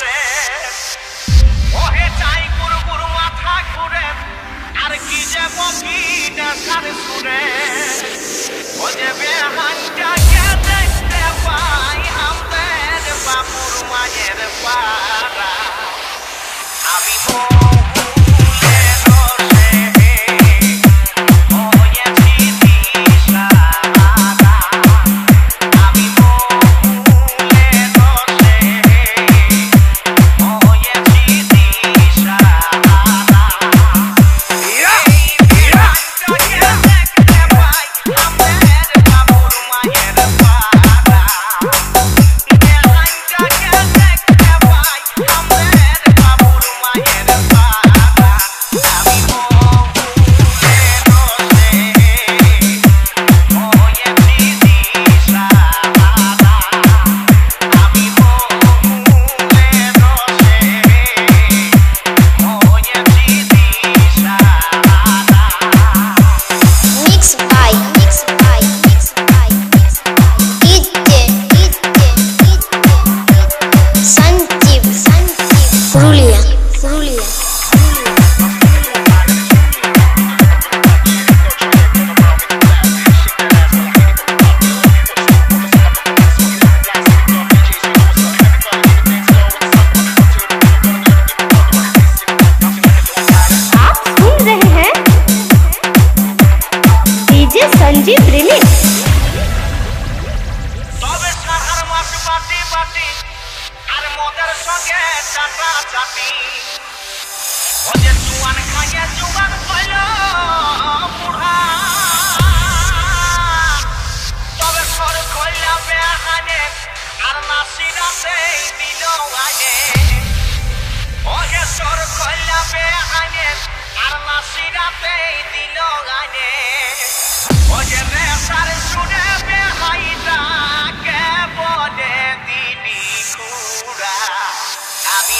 রে ওহে চাই গুরু গুরু মাথা ঘুরে আর কি যে বকি ডাকার সুরে ও যে বেহানটাকে দেখতে পাই আমাদের বাপুর মায়ের পাড়া আমি संजीव रिमिक्स तबे साहार मास बाटी बाटी আর মদের সঙ্গে চাটা চাটি ও যে জুয়ান খাইয়ে জুয়ান কইল বুড়া তবে সর কইলা বেহানে আর নাসিরাতে দিল আগে ও যে সর কইলা বেহানে আর নাসিরাতে দিল আগে oye rezar sude behaita que pone dini cura a mi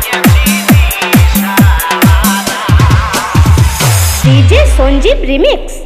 Sanjeev remix.